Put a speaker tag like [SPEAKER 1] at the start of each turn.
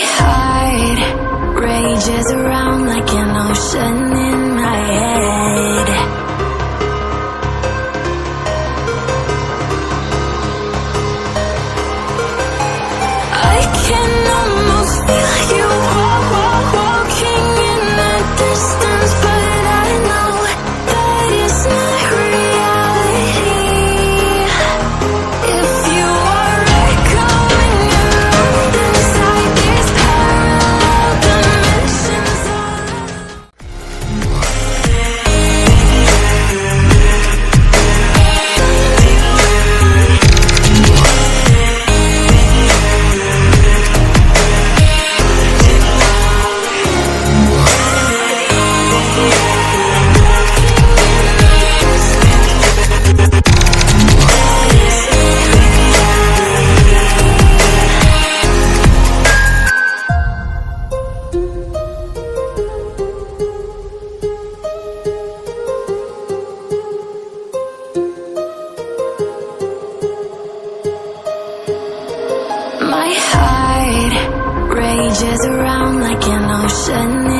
[SPEAKER 1] heart rages around like an ocean in my head. I can almost feel you walking in the distance, but I know that it's not reality. If you are echoing around inside these parallel dimensions, my heart rages around like an ocean